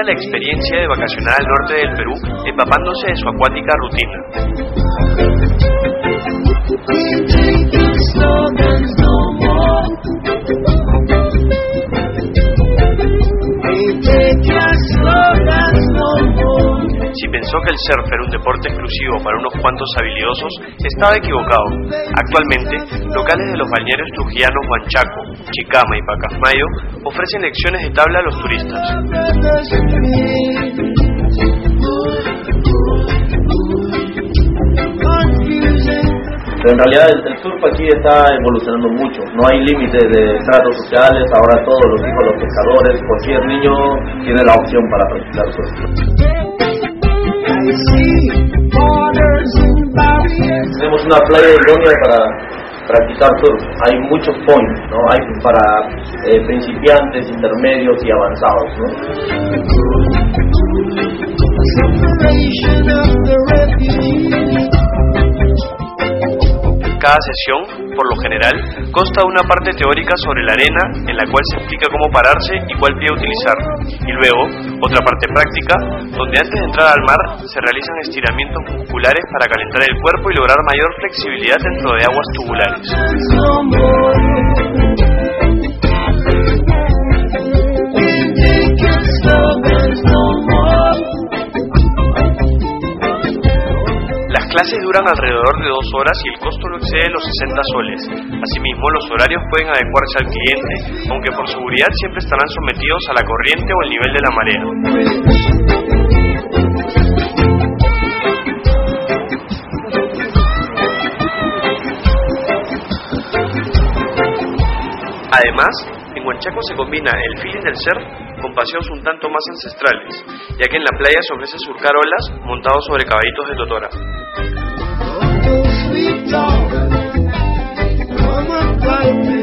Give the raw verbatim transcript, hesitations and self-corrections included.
disfruta la experiencia de vacacionar al norte del Perú, empapándose de su acuática rutina. Si pensó que el surf era un deporte exclusivo para unos cuantos habilidosos, estaba equivocado. Actualmente, locales de los balnearios trujillanos Huanchaco, Chicama y Pacasmayo ofrecen lecciones de tabla a los turistas. Pero en realidad el, el surf aquí está evolucionando mucho, no hay límites de estratos sociales, ahora todos los hijos de los pescadores, cualquier niño tiene la opción para practicar surf. Tenemos una playa idónea para practicar surf, hay muchos points, ¿no? Hay para eh, principiantes, intermedios y avanzados, ¿no? Cada sesión, por lo general, consta de una parte teórica sobre la arena en la cual se explica cómo pararse y cuál pie utilizar, y luego otra parte práctica, donde antes de entrar al mar se realizan estiramientos musculares para calentar el cuerpo y lograr mayor flexibilidad dentro de aguas tubulares. Las clases duran alrededor de dos horas y el costo no excede los sesenta soles. Asimismo, los horarios pueden adecuarse al cliente, aunque por seguridad siempre estarán sometidos a la corriente o el nivel de la marea. Además, en Huanchaco se combina el feeling del surf con paseos un tanto más ancestrales, ya que en la playa se ofrece surcar olas montados sobre caballitos de totora.